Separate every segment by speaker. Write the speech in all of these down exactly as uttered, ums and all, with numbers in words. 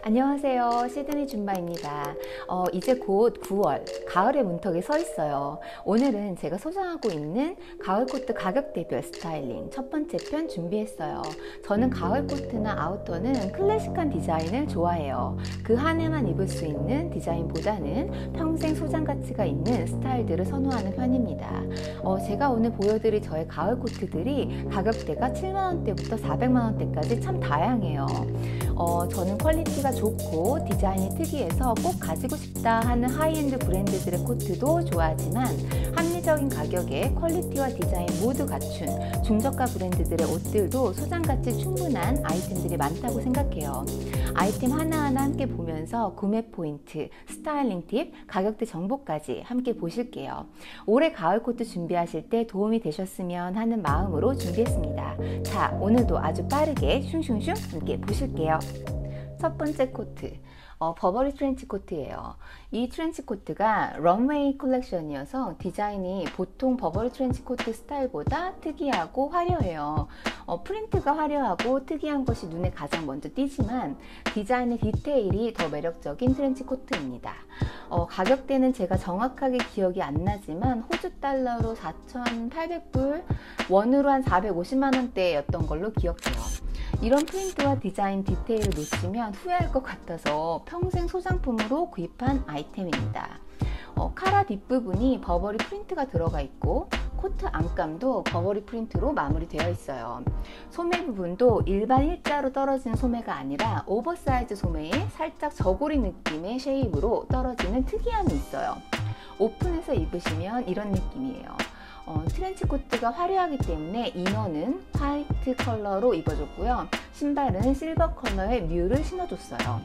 Speaker 1: 안녕하세요. 시드니 줌바입니다. 어, 이제 곧 구월, 가을의 문턱에 서 있어요. 오늘은 제가 소장하고 있는 가을 코트 가격 대별 스타일링 첫 번째 편 준비했어요. 저는 가을 코트나 아우터는 클래식한 디자인을 좋아해요. 그 한 해만 입을 수 있는 디자인보다는 평생 소장 가치가 있는 스타일들을 선호하는 편입니다. 어, 제가 오늘 보여드릴 저의 가을 코트들이 가격대가 칠만 원대부터 사백만 원대까지 참 다양해요. 어, 저는 퀄리티가 좋고 디자인이 특이해서 꼭 가지고 싶다 하는 하이엔드 브랜드들의 코트도 좋아하지만 합리적인 가격에 퀄리티와 디자인 모두 갖춘 중저가 브랜드들의 옷들도 소장가치 충분한 아이템들이 많다고 생각해요. 아이템 하나하나 함께 보면서 구매 포인트, 스타일링 팁, 가격대 정보까지 함께 보실게요. 올해 가을 코트 준비하실 때 도움이 되셨으면 하는 마음으로 준비했습니다. 자, 오늘도 아주 빠르게 슝슝슝 함께 보실게요. 첫 번째 코트, 어, 버버리 트렌치 코트예요. 이 트렌치 코트가 런웨이 컬렉션이어서 디자인이 보통 버버리 트렌치 코트 스타일보다 특이하고 화려해요. 어, 프린트가 화려하고 특이한 것이 눈에 가장 먼저 띄지만 디자인의 디테일이 더 매력적인 트렌치 코트입니다. 어, 가격대는 제가 정확하게 기억이 안 나지만 호주 달러로 사천팔백 불, 원으로 한 사백오십만 원대였던 걸로 기억해요. 이런 프린트와 디자인 디테일을 놓치면 후회할 것 같아서 평생 소장품으로 구입한 아이템입니다. 어, 카라 뒷부분이 버버리 프린트가 들어가 있고 코트 안감도 버버리 프린트로 마무리되어 있어요. 소매 부분도 일반 일자로 떨어지는 소매가 아니라 오버사이즈 소매에 살짝 저고리 느낌의 쉐입으로 떨어지는 특이함이 있어요. 오픈해서 입으시면 이런 느낌이에요. 어, 트렌치 코트가 화려하기 때문에 이너는 화이트 컬러로 입어줬고요. 신발은 실버 컬러의 뮤를 신어줬어요.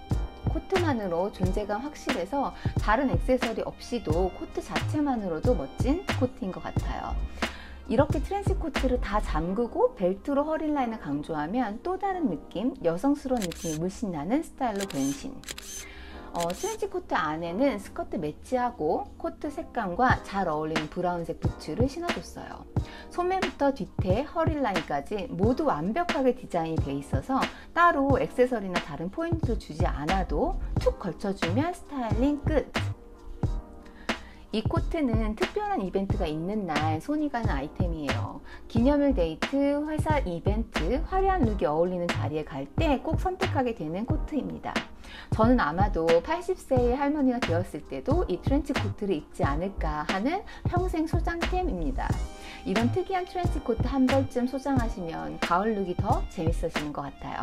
Speaker 1: 코트만으로 존재감 확실해서 다른 액세서리 없이도 코트 자체만으로도 멋진 코트인 것 같아요. 이렇게 트렌치 코트를 다 잠그고 벨트로 허리 라인을 강조하면 또 다른 느낌, 여성스러운 느낌이 물씬 나는 스타일로 변신. 어, 트렌치 코트 안에는 스커트 매치하고 코트 색감과 잘 어울리는 브라운색 부츠를 신어줬어요. 소매부터 뒤태, 허리 라인까지 모두 완벽하게 디자인이 돼 있어서 따로 액세서리나 다른 포인트를 주지 않아도 툭 걸쳐주면 스타일링 끝! 이 코트는 특별한 이벤트가 있는 날 손이 가는 아이템이에요. 기념일 데이트, 회사 이벤트, 화려한 룩이 어울리는 자리에 갈 때 꼭 선택하게 되는 코트입니다. 저는 아마도 팔십 세의 할머니가 되었을 때도 이 트렌치 코트를 입지 않을까 하는 평생 소장템입니다. 이런 특이한 트렌치 코트 한 벌쯤 소장하시면 가을 룩이 더 재밌어지는 것 같아요.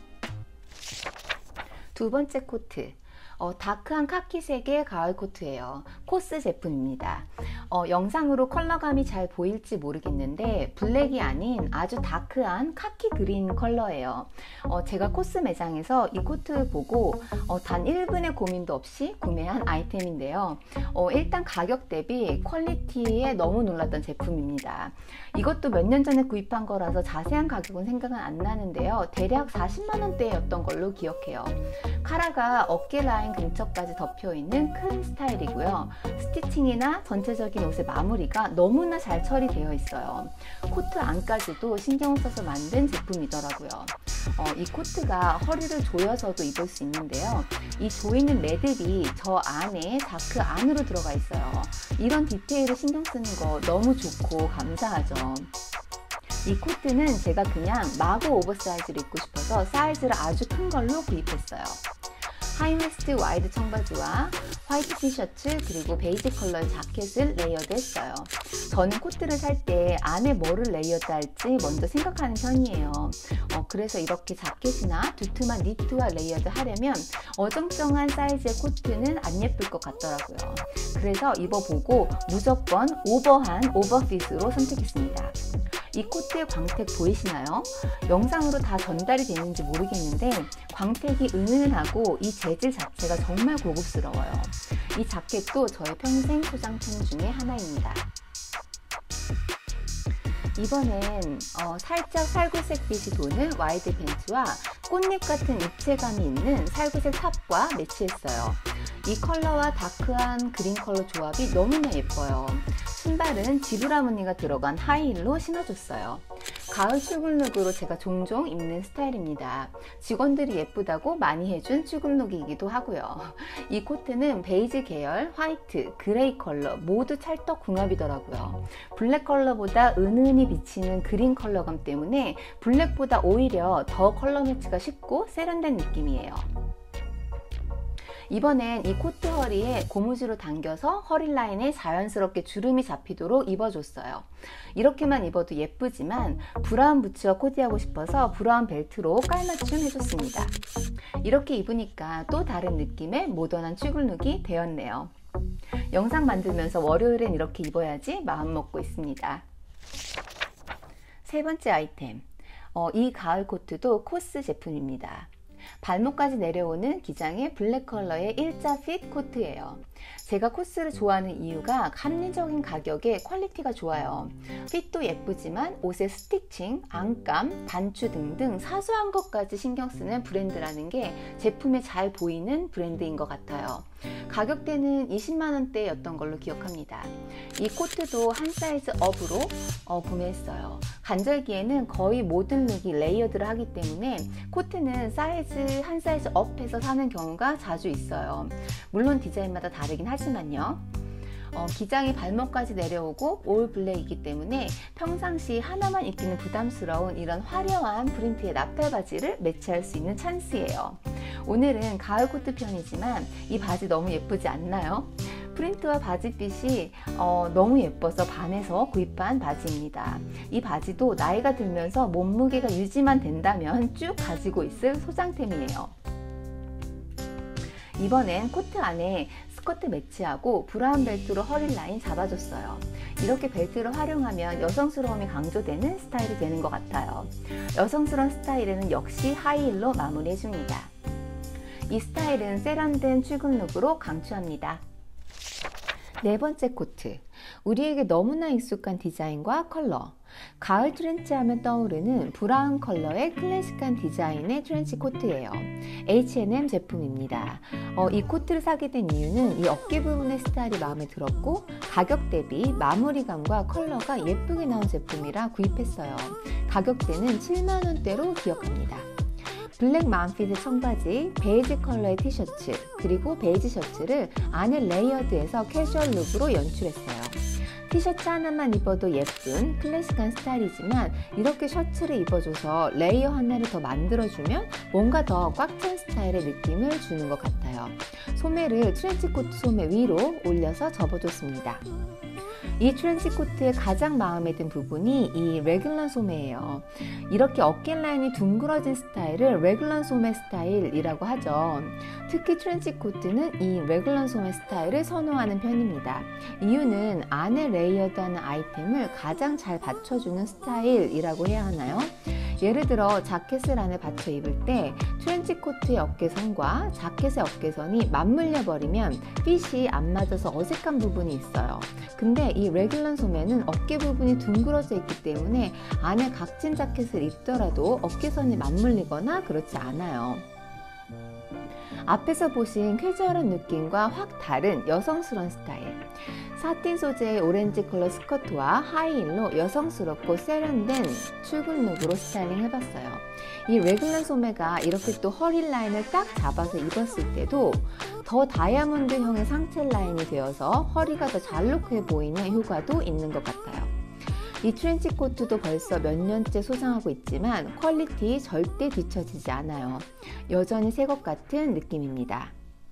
Speaker 1: 두 번째 코트, 어, 다크한 카키색의 가을 코트예요. 코스 제품입니다. 어, 영상으로 컬러감이 잘 보일지 모르겠는데 블랙이 아닌 아주 다크한 카키 그린 컬러예요. 어, 제가 코스 매장에서 이 코트 보고 어, 단 일 분의 고민도 없이 구매한 아이템인데요. 어, 일단 가격 대비 퀄리티에 너무 놀랐던 제품입니다. 이것도 몇 년 전에 구입한 거라서 자세한 가격은 생각은 안 나는데요. 대략 사십만 원대였던 걸로 기억해요. 카라가 어깨 라인 근처까지 덮여있는 큰 스타일이고요. 스티칭이나 전체적인 옷의 마무리가 너무나 잘 처리되어 있어요. 코트 안까지도 신경 써서 만든 제품이더라고요. 어, 이 코트가 허리를 조여서도 입을 수 있는데요. 이 조이는 매듭이 저 안에 자크 안으로 들어가 있어요. 이런 디테일을 신경 쓰는 거 너무 좋고 감사하죠. 이 코트는 제가 그냥 마구 오버사이즈를 입고 싶어서 사이즈를 아주 큰 걸로 구입했어요. 하이웨스트 와이드 청바지와 화이트 티셔츠 그리고 베이지 컬러의 자켓을 레이어드 했어요. 저는 코트를 살 때 안에 뭐를 레이어드 할지 먼저 생각하는 편이에요. 어, 그래서 이렇게 자켓이나 두툼한 니트와 레이어드 하려면 어정쩡한 사이즈의 코트는 안 예쁠 것 같더라고요. 그래서 입어보고 무조건 오버한 오버핏으로 선택했습니다. 이 코트의 광택 보이시나요? 영상으로 다 전달이 되는지 모르겠는데 광택이 은은하고 이 재질 자체가 정말 고급스러워요. 이 자켓도 저의 평생 소장품 중에 하나입니다. 이번엔 어, 살짝 살구색 빛이 도는 와이드 팬츠와 꽃잎 같은 입체감이 있는 살구색 탑과 매치했어요. 이 컬러와 다크한 그린 컬러 조합이 너무나 예뻐요. 신발은 지브라 무늬가 들어간 하이힐로 신어줬어요. 가을 출근룩으로 제가 종종 입는 스타일입니다. 직원들이 예쁘다고 많이 해준 출근룩이기도 하고요. 이 코트는 베이지 계열, 화이트, 그레이 컬러 모두 찰떡궁합이더라고요. 블랙 컬러보다 은은히 비치는 그린 컬러감 때문에 블랙보다 오히려 더 컬러 매치가 쉽고 세련된 느낌이에요. 이번엔 이 코트 허리에 고무줄을 당겨서 허리 라인에 자연스럽게 주름이 잡히도록 입어줬어요. 이렇게만 입어도 예쁘지만 브라운 부츠와 코디하고 싶어서 브라운 벨트로 깔맞춤 해줬습니다. 이렇게 입으니까 또 다른 느낌의 모던한 출근룩이 되었네요. 영상 만들면서 월요일엔 이렇게 입어야지 마음 먹고 있습니다. 세 번째 아이템, 어, 이 가을 코트도 코스 제품입니다. 발목까지 내려오는 기장의 블랙 컬러의 일자 핏 코트예요. 제가 코스를 좋아하는 이유가 합리적인 가격에 퀄리티가 좋아요. 핏도 예쁘지만 옷의 스티칭, 안감, 단추 등등 사소한 것까지 신경 쓰는 브랜드라는 게 제품에 잘 보이는 브랜드인 것 같아요. 가격대는 이십만 원대였던 걸로 기억합니다. 이 코트도 한 사이즈 업으로 어, 구매했어요. 간절기에는 거의 모든 룩이 레이어드를 하기 때문에 코트는 사이즈 한 사이즈 업해서 사는 경우가 자주 있어요. 물론 디자인마다 다르긴 하지만요. 어, 기장이 발목까지 내려오고 올 블랙이기 때문에 평상시 하나만 입기는 부담스러운 이런 화려한 프린트의 나팔 바지를 매치할 수 있는 찬스예요. 오늘은 가을 코트 편이지만 이 바지 너무 예쁘지 않나요? 프린트와 바지핏이 어, 너무 예뻐서 반해서 구입한 바지입니다. 이 바지도 나이가 들면서 몸무게가 유지만 된다면 쭉 가지고 있을 소장템이에요. 이번엔 코트 안에 스커트 매치하고 브라운 벨트로 허리 라인 잡아줬어요. 이렇게 벨트를 활용하면 여성스러움이 강조되는 스타일이 되는 것 같아요. 여성스러운 스타일에는 역시 하이힐로 마무리해줍니다. 이 스타일은 세련된 출근룩으로 강추합니다. 네 번째 코트, 우리에게 너무나 익숙한 디자인과 컬러. 가을 트렌치 하면 떠오르는 브라운 컬러의 클래식한 디자인의 트렌치 코트예요. 에이치 앤 엠 제품입니다. 어, 이 코트를 사게 된 이유는 이 어깨 부분의 스타일이 마음에 들었고 가격 대비 마무리감과 컬러가 예쁘게 나온 제품이라 구입했어요. 가격대는 칠만 원대로 기억합니다. 블랙 마운핏의 청바지, 베이지 컬러의 티셔츠, 그리고 베이지 셔츠를 안에 레이어드해서 캐주얼 룩으로 연출했어요. 티셔츠 하나만 입어도 예쁜 클래식한 스타일이지만 이렇게 셔츠를 입어줘서 레이어 하나를 더 만들어주면 뭔가 더 꽉 찬 스타일의 느낌을 주는 것 같아요. 소매를 트렌치코트 소매 위로 올려서 접어줬습니다. 이 트렌치코트의 가장 마음에 든 부분이 이 레귤런 소매예요. 이렇게 어깨 라인이 둥그러진 스타일을 레귤런 소매 스타일이라고 하죠. 특히 트렌치코트는 이 레귤런 소매 스타일을 선호하는 편입니다. 이유는 안에 레이어드하는 아이템을 가장 잘 받쳐주는 스타일이라고 해야 하나요? 예를 들어 자켓을 안에 받쳐 입을 때 트렌치코트의 어깨선과 자켓의 어깨선이 맞물려 버리면 핏이 안 맞아서 어색한 부분이 있어요. 근데 이 레귤런 소매는 어깨 부분이 둥그러져 있기 때문에 안에 각진 자켓을 입더라도 어깨선이 맞물리거나 그렇지 않아요. 앞에서 보신 캐주얼한 느낌과 확 다른 여성스러운 스타일. 사틴 소재의 오렌지 컬러 스커트와 하이힐로 여성스럽고 세련된 출근룩으로 스타일링 해봤어요. 이 레귤런 소매가 이렇게 또 허리 라인을 딱 잡아서 입었을 때도 더 다이아몬드형의 상체 라인이 되어서 허리가 더 잘록해 보이는 효과도 있는 것 같아요. 이 트렌치 코트도 벌써 몇 년째 소장하고 있지만 퀄리티 절대 뒤처지지 않아요. 여전히 새 것 같은 느낌입니다.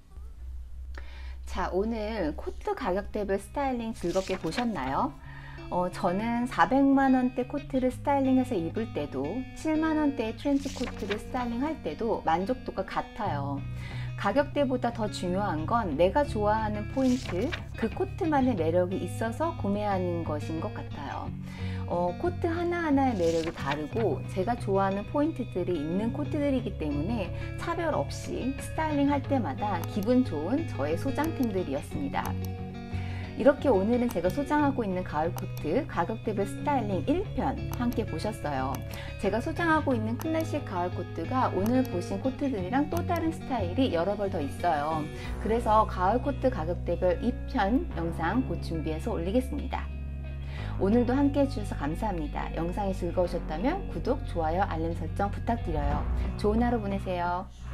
Speaker 1: 자, 오늘 코트 가격대별 스타일링 즐겁게 보셨나요? 어, 저는 사백만 원대 코트를 스타일링해서 입을 때도 칠만 원대의 트렌치 코트를 스타일링할 때도 만족도가 같아요. 가격대보다 더 중요한 건 내가 좋아하는 포인트, 그 코트만의 매력이 있어서 구매하는 것인 것 같아요. 어, 코트 하나하나의 매력이 다르고 제가 좋아하는 포인트들이 있는 코트들이기 때문에 차별 없이 스타일링 할 때마다 기분 좋은 저의 소장템들이었습니다. 이렇게 오늘은 제가 소장하고 있는 가을 코트 가격대별 스타일링 일 편 함께 보셨어요. 제가 소장하고 있는 클래식 가을 코트가 오늘 보신 코트들이랑 또 다른 스타일이 여러 벌 더 있어요. 그래서 가을 코트 가격대별 이 편 영상 곧 준비해서 올리겠습니다. 오늘도 함께 해주셔서 감사합니다. 영상이 즐거우셨다면 구독, 좋아요, 알림 설정 부탁드려요. 좋은 하루 보내세요.